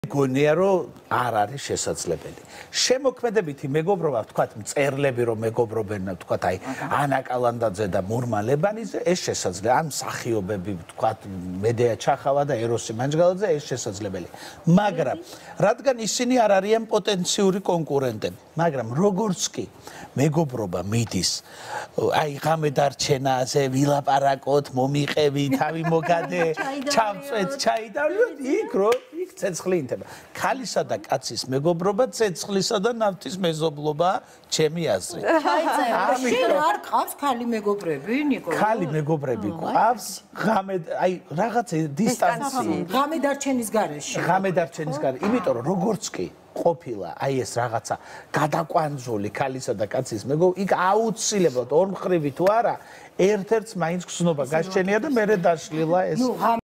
გონია რომ არ არის შესაძლებელი. შემოქმედებითი მეგობრობა, ვთქვათ, მწერლები რომ მეგობრობენ, ვთქვათ, აი ანა კალანდაძე და მურმა ლებანიძე, ეს შესაძლებელი. ამ მსახიობები, ვთქვათ, მედეა ჩახავა და ეროსი მანჯგალაძე, ეს შესაძლებელი. მაგრამ რადგან ისინი არ არიან პოტენციური კონკურენტები, მაგრამ როგორც კი მეგობრობა მიდის, აი ღამე დარჩენაზე, ვილაპარაკოთ, მომიყევი, თავი მოგადე, ჩავწვეთ, ჩაი და იქ რო ცეცხლი ინთება. ქალისა და კაცის მეგობრობა ცეცხლისა და ნავთის მეზობლობა, ჩემი აზრით. შენ არ ყავს ქალი მეგობრები, ნიკოლოზ? ქალი მეგობრები ყავს, ღამე, აი რაღაც დისტანცია. ღამე დარჩენის გარეშე. ღამე დარჩენის გარეშე, იმიტომ რომ როგორც კი ყოფილა, აი ეს რაღაცა გადაკვანძული ქალისა და კაცის მეგობრობა, იქ აუცილებლად ორმხრივი თუ არა, ერთ-ერთს მაინც გზნობა გასჩენია და მერე დაშლილა ეს.